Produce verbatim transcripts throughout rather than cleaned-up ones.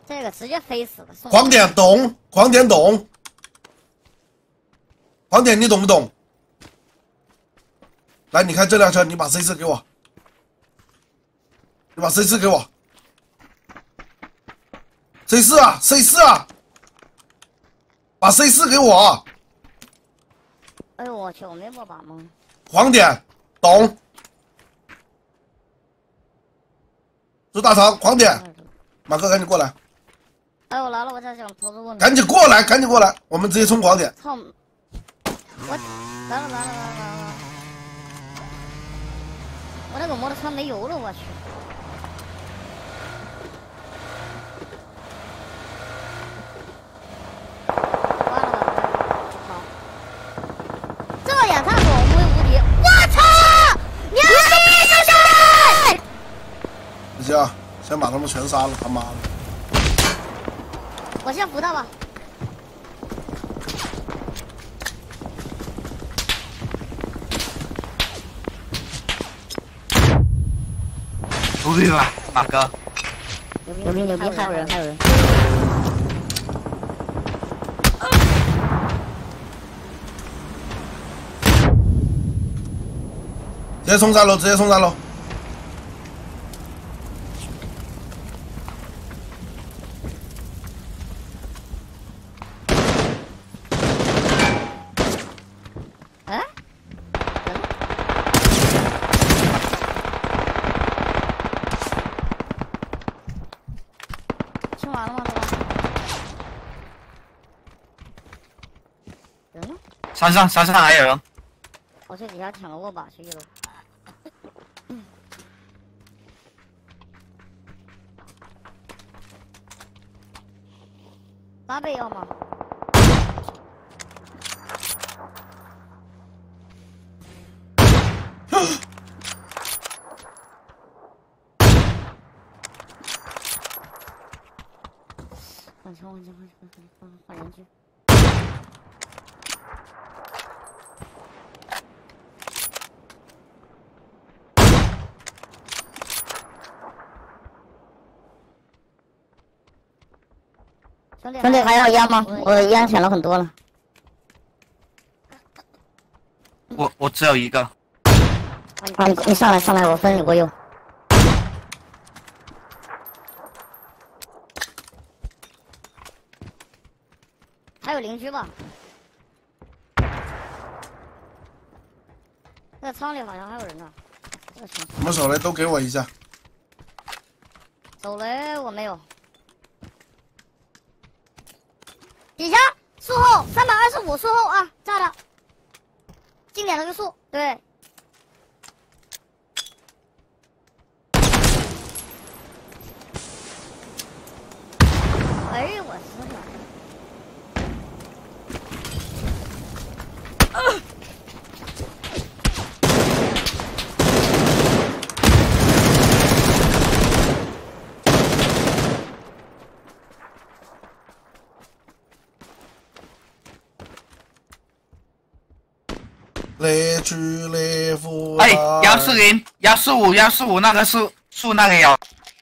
这个直接飞死了。 狂点懂，狂点懂，狂点你懂不懂？来，你看这辆车，你把 C 四给我，你把 C 四给我 ，C 四啊 ，C 四啊，把 C 四给我。 哎呦我去，我没摸把吗？ 狂点懂。朱大肠，狂点，马哥赶紧过来。 哎，我来了，我在想投资问题。 赶紧过来，赶紧过来，我们直接冲狂点。 操！我来了来了来了来了！我那个摩托车没油了，我去！完了完了！好，这点探索无微无敌！我操！牛逼兄弟！ 不行，先把他们全杀了，他妈的！ 我先扶他吧。 牛逼吧，马哥！ 牛逼牛逼，还有人还有人。 直接冲三楼，直接冲三楼。 清完了吗？这个人呢？ 山上山上还有人。 我去底下抢个握把去一楼。八倍要吗？换车，换车，换车，换换人机。兄弟还要烟吗？我烟捡了很多了。 我我只有一个。 啊，你你上来上来，我分你过右。 还有邻居吧？在仓里好像还有人呢。这个城市。 什么手雷都给我一下。 手雷我没有。底下树后三百二十五树后啊，炸的。经典那个树，对。哎呦我死了！ 来去来福。 哎，幺四零、幺四五、幺四五那个树树那个有。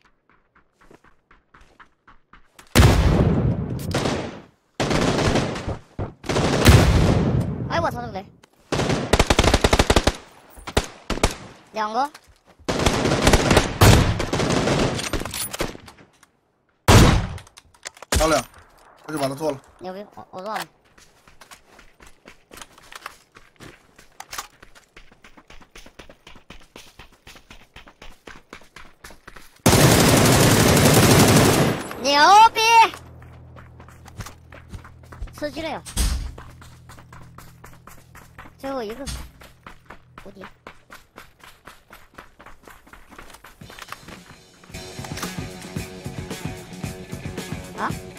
哎，我操，这个雷！两个。 漂亮，我就把它做了。 牛逼，我我做了。 牛逼！吃鸡了呀！最后一个无敌。啊？